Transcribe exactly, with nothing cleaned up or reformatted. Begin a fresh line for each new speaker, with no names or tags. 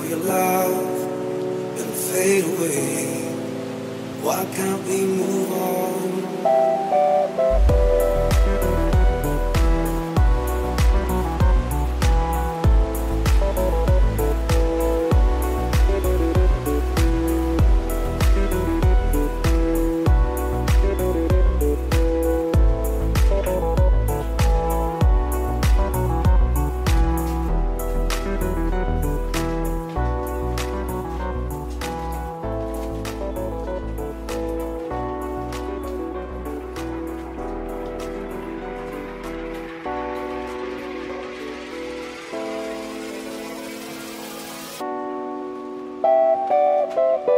for your love and fade away. Why can't we move on? Thank